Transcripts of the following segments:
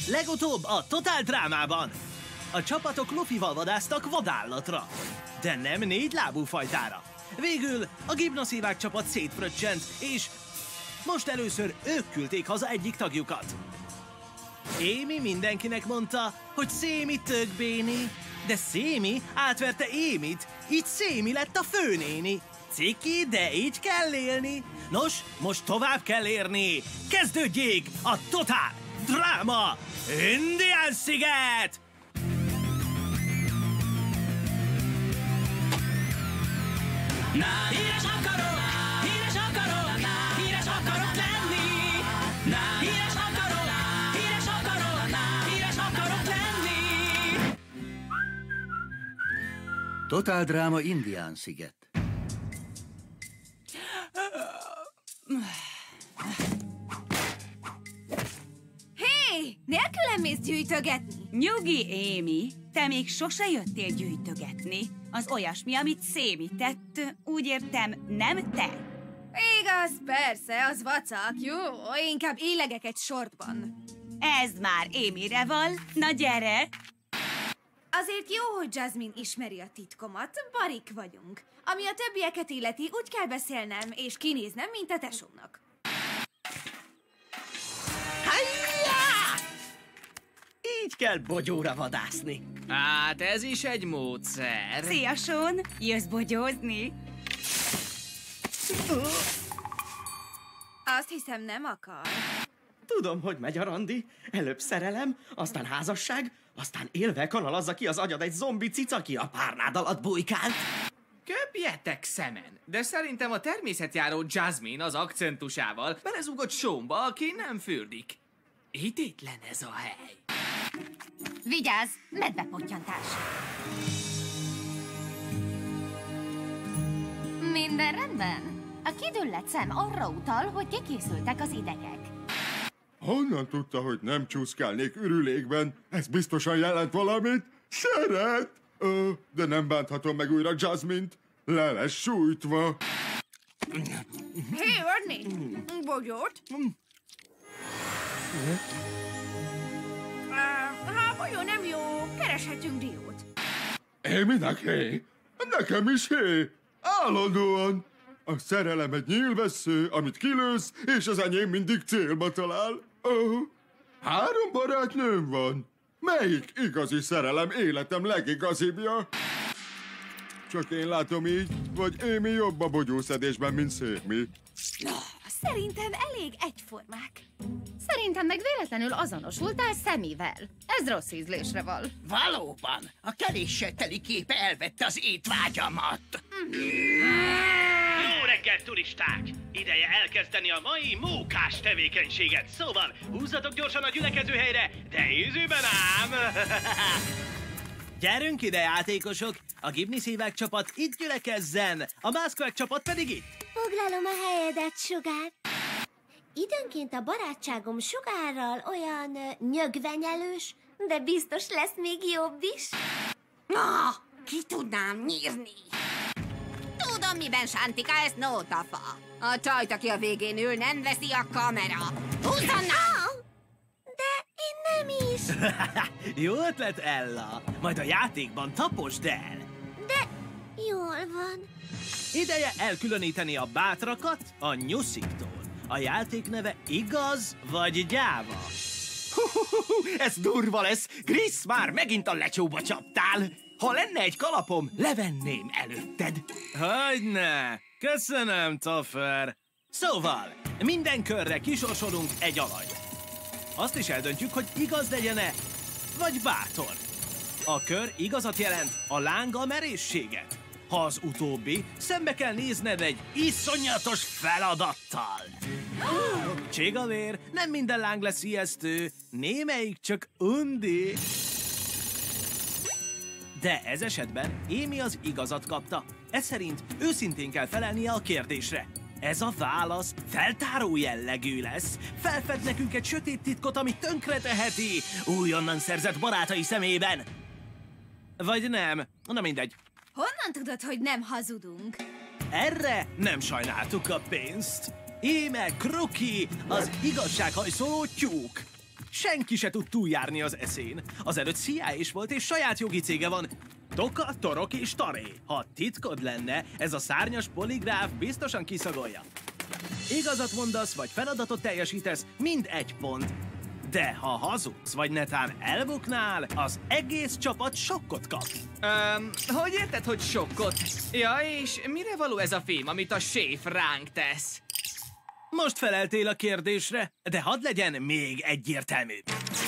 Legutóbb a Totál Drámában. A csapatok Luffyval vadásztak vadállatra, de nem 4 lábú fajtára. Végül a gimnaszívák csapat szétfröccsent, és most először ők küldték haza egyik tagjukat. Amy mindenkinek mondta, hogy Szémi tök béni, de Szémi átverte Amyt, így Szémi lett a főnéni. Ciki, de így kell élni. Nos, most tovább kell érni. Kezdődjék a Totál Dráma Indián Sziget! Híres akarok lenni. Híres akarok lenni. Totál Dráma Indián Sziget. Hé, nélkülem mész gyűjtögetni? Nyugi, Amy, te még sose jöttél gyűjtögetni. Az olyasmi, amit Szémi tett, úgy értem, nem te. Igaz, persze, az vacak. Jó, inkább illegek egy sortban. Ez már Amyre van. Na gyere! Azért jó, hogy Jasmine ismeri a titkomat, barik vagyunk. Ami a többieket illeti, úgy kell beszélnem, és kinéznem, mint a tesómnak. Így kell bogyóra vadászni. Hát ez is egy módszer. Szia, Sean! Jössz bogyózni? Azt hiszem, nem akar. Tudom, hogy megy a randi. Előbb szerelem, aztán házasság, aztán élve kanalazza ki az agyad egy zombi cica, aki a párnád alatt bujkált. Köpjetek szemen, de szerintem a természetjáró Jasmine az akcentusával belezúgott Seanba, aki nem fürdik. Hitétlen ez a hely. Vigyázz, medvepottyantás. Minden rendben? A kidüllett szem arra utal, hogy kikészültek az idegek. Honnan tudta, hogy nem csúszkálnék ürülékben? Ez biztosan jelent valamit? Szeret! De nem bánthatom meg újra Jasmine-t. Le lesz sújtva. Hé, Ernie! Bogyót? Ha bogyó nem jó, kereshetünk diót. Amynek hé? Nekem is hé! Állandóan! A szerelem egy nyílvessző, amit kilősz, és az enyém mindig célba talál. 3 barátnőm van. Melyik igazi szerelem életem legigazibbja? Csak én látom így, vagy Amy jobb a bogyószedésben, mint Szémi? Szerintem elég egyformák. Szerintem meg véletlenül azonosultál Szemivel. Ez rossz ízlésre val. Valóban, a keléssel teli képe elvette az étvágyamat. Jó reggel, turisták! Ideje elkezdeni a mai mókás tevékenységet. Szóval húzzatok gyorsan a gyülekezőhelyre, de ízűben ám! Gyerünk ide, játékosok! A gimniszívák csapat itt gyülekezzen, a mászkvák csapat pedig itt. Foglalom a helyedet, Sugár. Időnként a barátságom Sugárral olyan nyögvenyelős, de biztos lesz még jobb is. Ki tudnám nyírni? Tudom, miben sántika, ez nótafa. A csajt, aki a végén ül, nem veszi a kamera. Húzzanna! De én nem is. Jó ötlet, Ella. Majd a játékban taposd el. De jól van. Ideje elkülöníteni a bátrakat a nyusziktól. A játék neve igaz vagy gyáva? Ez durva lesz! Grisz, már megint a lecsóba csaptál! Ha lenne egy kalapom, levenném előtted. Hogyne! Köszönöm, Toffer. Szóval, minden körre kisorsolunk egy alajt. Azt is eldöntjük, hogy igaz legyen-e, vagy bátor. A kör igazat jelent, a láng a merészséget. Ha az utóbbi, szembe kell nézned egy iszonyatos feladattal. Cségavér, nem minden láng lesz ijesztő, némelyik csak undi. De ez esetben Amy az igazat kapta. Ez szerint őszintén kell felelnie a kérdésre. Ez a válasz feltáró jellegű lesz. Felfed nekünk egy sötét titkot, ami tönkreteheti újonnan szerzett barátai szemében. Vagy nem. Na mindegy. Honnan tudod, hogy nem hazudunk? Erre nem sajnáltuk a pénzt. Íme Kruki, az igazsághajszoló tyúk. Senki se tud túljárni az eszén. Azelőtt CIA-s volt, és saját jogi cége van. Toka, Torok és Taré. Ha titkod lenne, ez a szárnyas poligráf biztosan kiszagolja. Igazat mondasz, vagy feladatot teljesítesz, mind 1 pont. De ha hazudsz, vagy netán elbuknál, az egész csapat sokkot kap. Hogy érted, hogy sokkot? Ja, és mire való ez a fém, amit a séf ránk tesz? Most feleltél a kérdésre, de hadd legyen még egyértelműbb.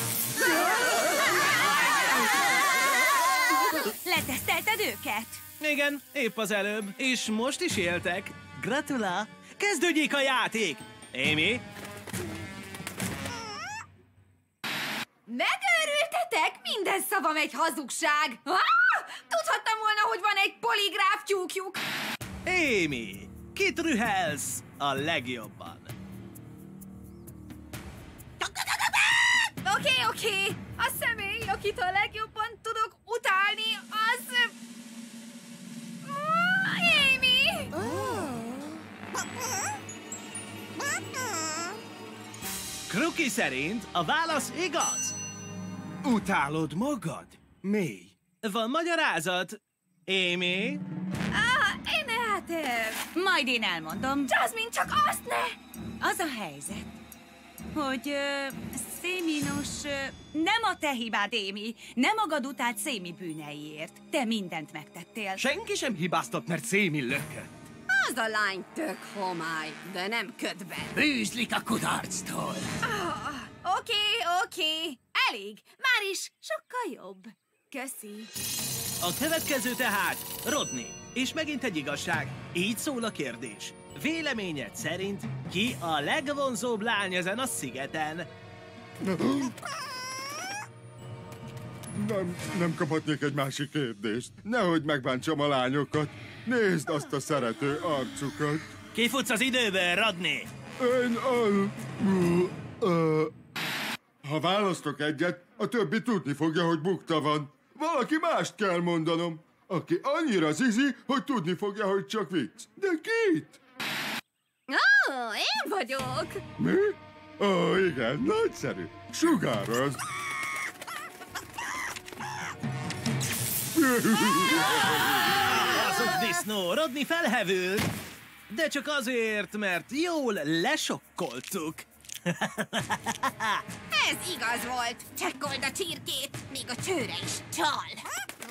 Letesztelted őket? Igen, épp az előbb, és most is éltek. Gratulál! Kezdődjék a játék! Amy? Megőrültetek? Minden szavam egy hazugság! Tudhattam volna, hogy van egy poligráf tyúkjuk! Amy, kit rühelsz a legjobban? Oké. A személy, akit a legjobban tudok utálni, az... Amy! Crookie szerint a válasz igaz. Utálod magad? Mély. Van magyarázat? Amy? Majd én elmondom. Jasmine, csak azt ne! Az a helyzet, hogy Széminos nem a te hibád, Amy. Nem magad utált Szémi bűneiért. Te mindent megtettél. Senki sem hibáztat, mert Szémi lökött. Az a lány tök homály, de nem ködben. Bűzlik a kudarctól. Oké. Elég. Már is sokkal jobb. Köszi. A következő tehát Rodney. És megint egy igazság. Így szól a kérdés. Véleményed szerint ki a legvonzóbb lány ezen a szigeten? Nem kaphatnék egy másik kérdést. Nehogy megbántsam a lányokat. Nézd azt a szerető arcukat. Kifutsz az időből, Rodney? Ha választok egyet, a többi tudni fogja, hogy bukta van. Valaki mást kell mondanom. Aki annyira zizi, hogy tudni fogja, hogy csak vicc. De kit? Én vagyok. Mi? Igen, nagyszerű. Sugároz. Azok disznó, Rodney felhevült. De csak azért, mert jól lesokkoltuk. Ez igaz volt. Csekkold a csirkét, még a csőre is csal.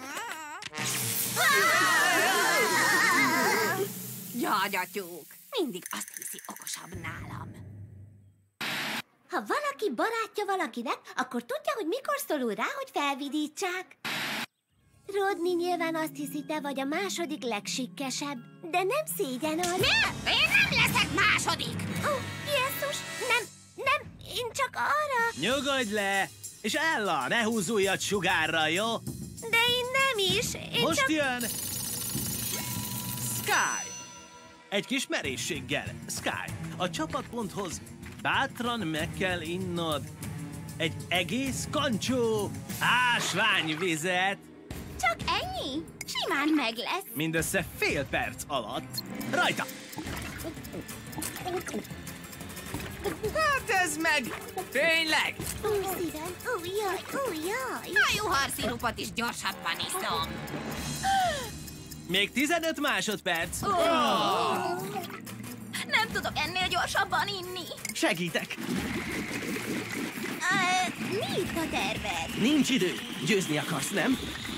Gyagyatyúk, mindig azt hiszi okosabb nálam. Ha valaki barátja valakinek, akkor tudja, hogy mikor szorul rá, hogy felvidítsák. Rodney nyilván azt hiszi, te vagy a második legsikkesebb, de nem szégyen az. Nem! Én nem leszek második! Jézus! Nem, én csak arra... Nyugodj le! És Ella, ne húzuljad sugárra, jó? De én nem is, Most csak... jön... Sky! Egy kis merészséggel. Sky, a csapatponthoz bátran meg kell innod egy egész kancsó ásványvizet. Csak ennyi? Simán meg lesz. Mindössze fél perc alatt. Rajta! Hát ez meg! Tényleg! Szívem, jaj. A juharszirupot is gyorsabban iszom. Még 15 másodperc. Nem tudok ennél gyorsabban inni. Segítek. Mi itt a terved? Nincs idő. Győzni akarsz, nem?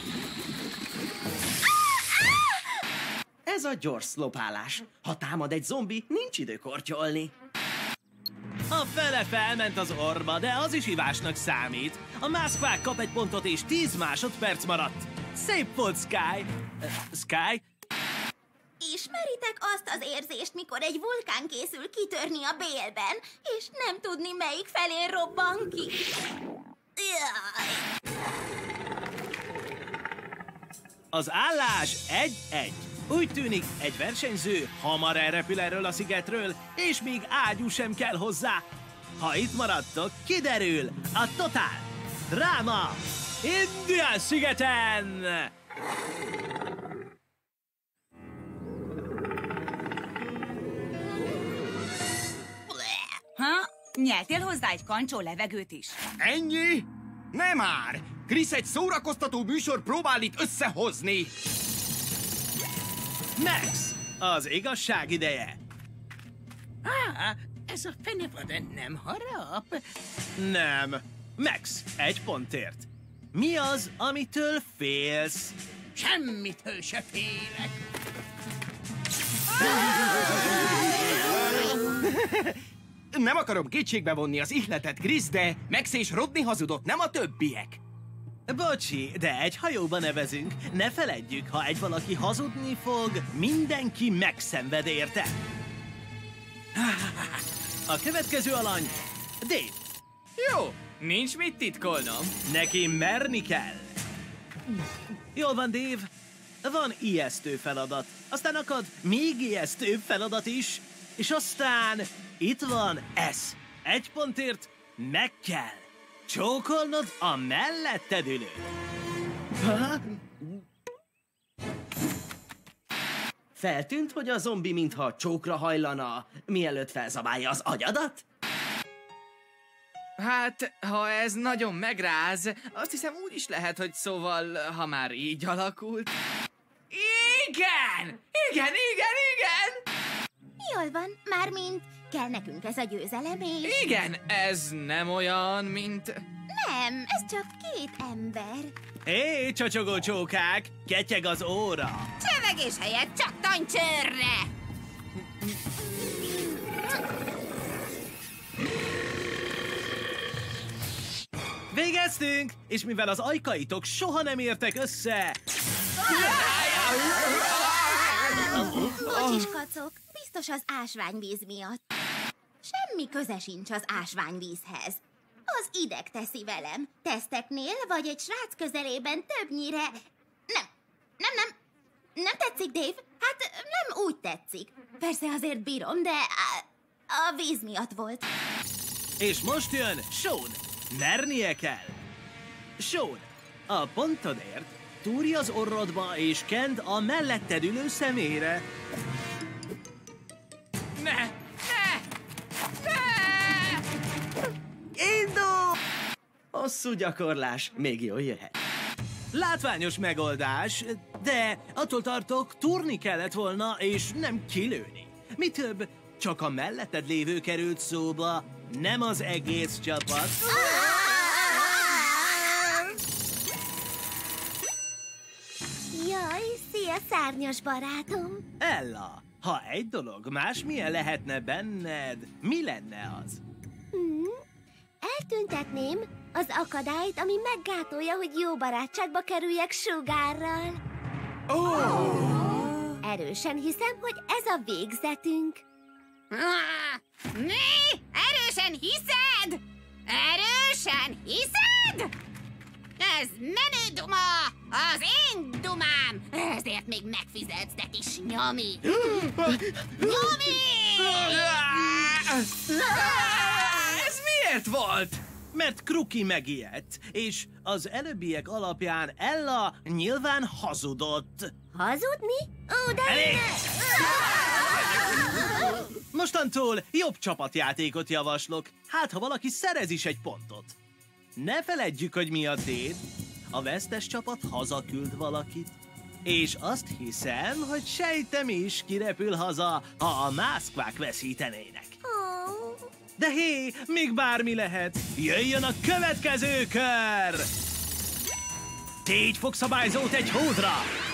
Ez a gyors szlopálás. Ha támad egy zombi, nincs idő kortyolni. A fele felment az orba, de az is ivásnak számít. A mászkvák kap egy pontot, és 10 másodperc maradt. Szép volt, Sky. Sky? Ismeritek azt az érzést, mikor egy vulkán készül kitörni a bélben, és nem tudni, melyik felén robban ki? Jaj. Az állás 1-1. Úgy tűnik, egy versenyző hamar elrepül erről a szigetről, és még ágyú sem kell hozzá. Ha itt maradtok, kiderül a Totál Dráma Indián szigeten! Ha? Nyeltél hozzá egy kancsó levegőt is. Ennyi? Nem már! Krisz egy szórakoztató műsor próbál itt összehozni. Max, az igazság ideje. Ez a fenevad nem harap? Nem. Max, 1 pontért. Mi az, amitől félsz? Semmitől se félek. Nem akarom kétségbe vonni az ihletet, Krisz, de Max és Rodney hazudott, nem a többiek. Bocsi, de egy hajóba nevezünk. Ne feledjük, ha egy valaki hazudni fog, mindenki megszenved érte. A következő alany, Dave. Jó, nincs mit titkolnom. Neki merni kell. Jól van, Dave. Van ijesztő feladat. Aztán akad még ijesztőbb feladat is. És aztán itt van ez. 1 pontért meg kell csókolnod a melletted ülőt. Feltűnt, hogy a zombi mintha csókra hajlana, mielőtt felzabálja az agyadat? Hát, ha ez nagyon megráz, azt hiszem úgy is lehet, hogy szóval, ha már így alakult. Igen! Igen! Jól van, mármint kell nekünk ez a győzelem, és... Igen, ez nem olyan, mint... Nem, ez csak 2 ember. Hé, csacsogó csókák, ketyeg az óra. Csevegés helyett csak tancsőrre! Végeztünk, és mivel az ajkaitok soha nem értek össze... Bocsis, kacok, biztos az ásványvíz miatt. Semmi köze sincs az ásványvízhez. Az ideg teszi velem. Teszteknél vagy egy srác közelében többnyire... Nem tetszik, Dave? Hát nem úgy tetszik. Persze azért bírom, de a víz miatt volt. És most jön Sean. Mernie kell. Sean, a pontodért túrj az orrodba és kend a melletted ülő szemére. Ne! Indul! Hosszú gyakorlás még jól jöhet. Látványos megoldás, de attól tartok, túrni kellett volna, és nem kilőni. Mi több, csak a melletted lévő került szóba, nem az egész csapat. Jaj, szia, szárnyas barátom! Ella, ha egy dolog másmilyen lehetne benned, mi lenne az? Eltüntetném az akadályt, ami meggátolja, hogy jó barátságba kerüljek Sugárral. Erősen hiszem, hogy ez a végzetünk. Mi? Erősen hiszed? Erősen hiszed? Ez menő duma! Az én dumám! Ezért még megfizetsz, de kis nyomi! Nyomi! Ez miért volt? Mert Kruki megijedt, és az előbbiek alapján Ella nyilván hazudott. Hazudni? Ó, de... Elég! Mostantól jobb csapatjátékot javaslok, hát ha valaki szerez is egy pontot. Ne feledjük, hogy mi a tét. A vesztes csapat hazaküld valakit. És azt hiszem, hogy sejtem is kirepül haza, ha a mászkvák veszítenének. De hé, még bármi lehet. Jöjjön a következő kör! Tégy fogszabályzót egy hódra!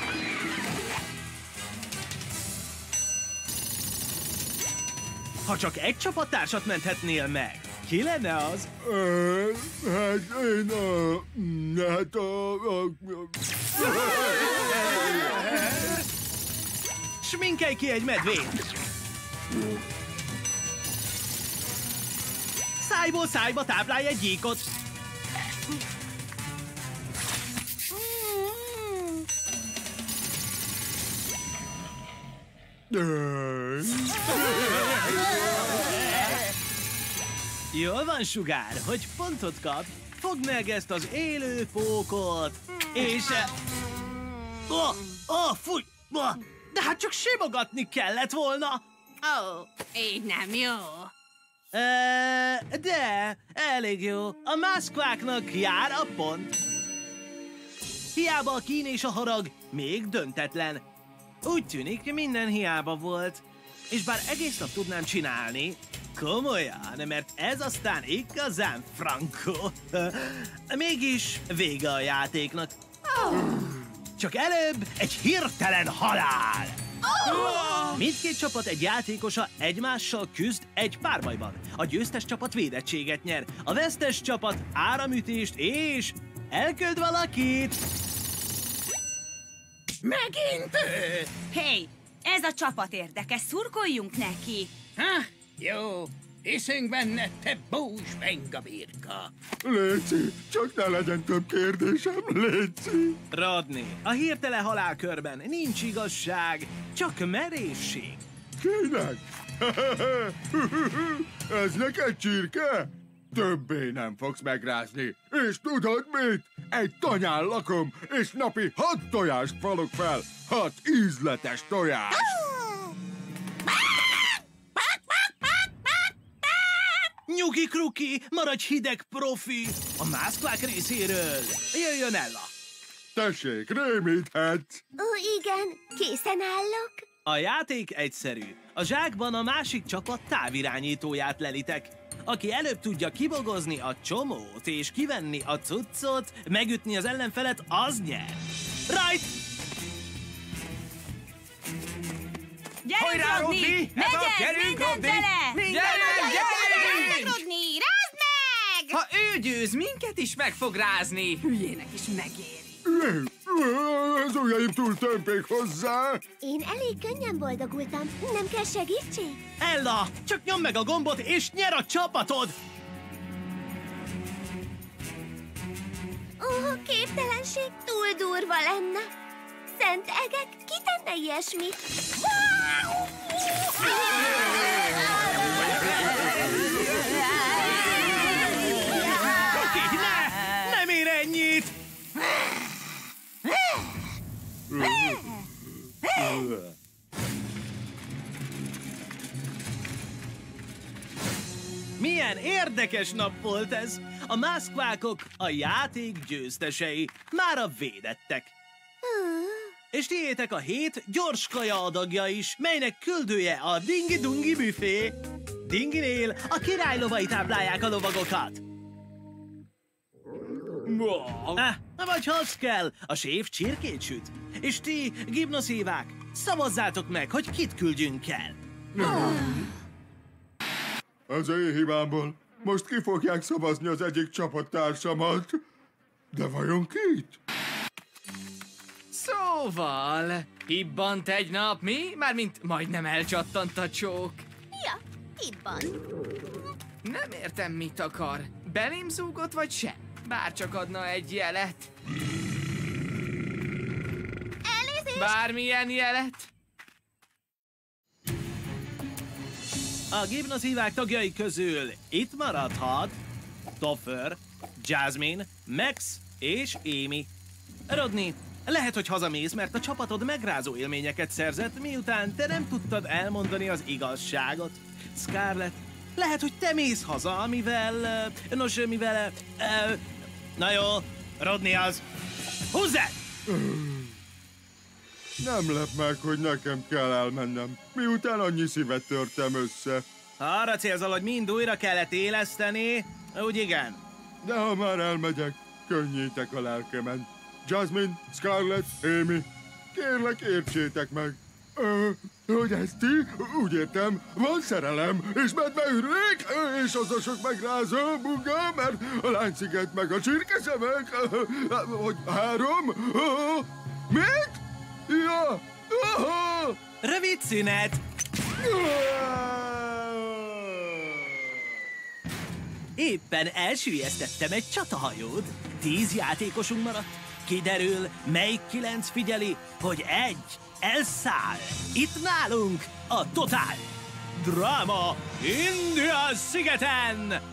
Ha csak egy csapattársat menthetnél meg, ki lenne az? Hát én Sminkelj ki egy medvét! Szájból szájba táplálj egy gyíkot! Jól van, Sugár, hogy pontot kap. Fogd meg ezt az élő pókot, és... fúj! De hát csak simogatni kellett volna! Ó, így nem jó. De, elég jó. A mászkváknak jár a pont. Hiába a kín és a harag még döntetlen. Úgy tűnik, minden hiába volt. És bár egész nap tudnám csinálni, komolyan, mert ez aztán igazán frankó. Mégis vége a játéknak. Csak előbb egy hirtelen halál! Mindkét csapat egy játékosa egymással küzd egy párbajban. A győztes csapat védettséget nyer, a vesztes csapat áramütést és elköld valakit. Megint ő! Hey, ez a csapat érdekes, szurkoljunk neki. Ha, jó, hiszünk benne, te bús bengabírka. Léci, csak ne legyen több kérdésem, Léci. Rodney, a hirtelen halálkörben nincs igazság, csak merészség. Kinek? Ez neked csirke? Többé nem fogsz megrázni. És tudod mit? Egy tanyán lakom, és napi 6 tojást falok fel. 6 ízletes tojást. Nyugi, Kruki, maradj hideg, profi! A mászkvák részéről. Jöjjön Ella! Tessék, rémíthetsz. Ó, igen, készen állok. A játék egyszerű. A zsákban a másik csapat távirányítóját lelitek. Aki előbb tudja kibogozni a csomót és kivenni a cuccot, megütni az ellenfelet, az nyer. Right! Gyerünk, Rodney! Megyek, mindent bele! Gyerünk! Rodney, rázd meg! Ha ő győz, minket is meg fog rázni. Hülyének is megéri. Az ujjaim túl tömpék hozzá. Én elég könnyen boldogultam. Nem kell segítség? Ella, csak nyomd meg a gombot és nyer a csapatod! Ó, képtelenség túl durva lenne. Szent egek, ki tenne ilyesmit? Oké, nem ér ennyit! Milyen érdekes nap volt ez! A mászkvákok, a játék győztesei, mára védettek. És tiétek a 7 gyors kaja adagja is, melynek küldője a Dingi-Dungi büfé. Dinginél a királylovai táplálják a lovagokat. Vagy ha az kell, a séf csirkét süt. És ti, gimnoszívák, szavazzátok meg, hogy kit küldjünk el. Az én hibámból. Most ki fogják szavazni az egyik csapattársamat. De vajon kit? Szóval, hibbant egy nap, mi? Mármint majdnem elcsattant a csók. Ja, hibban. Nem értem, mit akar. Belém zúgott, vagy sem? Bárcsak adna egy jelet. Elnézést! Bármilyen jelet. A gimnoszívák tagjai közül itt maradhat Topher, Jasmine, Max és Amy. Rodney, lehet, hogy hazamész, mert a csapatod megrázó élményeket szerzett, miután te nem tudtad elmondani az igazságot. Scarlett, lehet, hogy te mész haza, mivel... Na jó, Rodney az. Húzzál! Nem lep meg, hogy nekem kell elmennem, miután annyi szívet törtem össze. Ha arra célzol, hogy mind újra kellett éleszteni, úgy igen. De ha már elmegyek, könnyítek a lelkemen. Jasmine, Scarlett, Amy, kérlek értsétek meg. Hogy ezt ti? Úgy értem, van szerelem, és medveürülék, és az a sok megrázó bunga, mert a lánysziget meg a csirkeszemek, hogy 3. Mit? Ja! Rövid szünet! Éppen elsüllyesztettem egy csatahajót. 10 játékosunk maradt. Kiderül, melyik 9 figyeli, hogy egy elszáll. Itt nálunk a Totál Dráma India szigeten!